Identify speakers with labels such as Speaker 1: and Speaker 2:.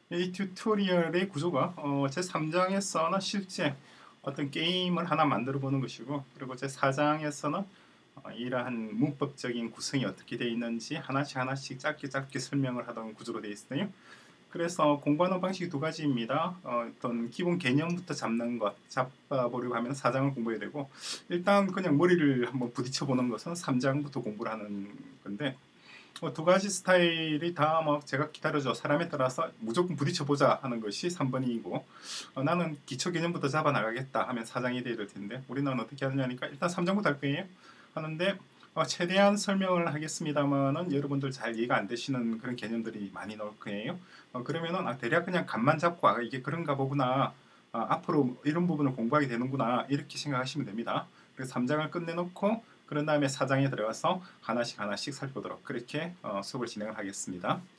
Speaker 1: 이 튜토리얼의 구조가 제 3장에서는 실제 어떤 게임을 하나 만들어 보는 것이고, 그리고 제 4장에서는 이러한 문법적인 구성이 어떻게 되어 있는지 하나씩 하나씩 짧게 짧게 설명을 하던 구조로 되어 있어요. 그래서 공부하는 방식이 두 가지입니다. 어떤 기본 개념부터 잡는 것, 잡아보려고 하면 4장을 공부해야 되고, 일단 그냥 머리를 한번 부딪혀 보는 것은 3장부터 공부를 하는 건데, 두 가지 스타일이 다 뭐 제가 기다려줘, 사람에 따라서 무조건 부딪혀보자 하는 것이 3번이고, 나는 기초 개념부터 잡아 나가겠다 하면 4장이 돼야 될 텐데, 우리는 어떻게 하느냐니까 일단 3장부터 할 거예요. 하는데 최대한 설명을 하겠습니다만은 여러분들 잘 이해가 안 되시는 그런 개념들이 많이 나올 거예요. 그러면은 대략 그냥 감만 잡고 이게 그런가 보구나, 앞으로 이런 부분을 공부하게 되는구나, 이렇게 생각하시면 됩니다. 그래서 3장을 끝내놓고 그런 다음에 4장에 들어가서 하나씩 하나씩 살펴보도록 그렇게 수업을 진행을 하겠습니다.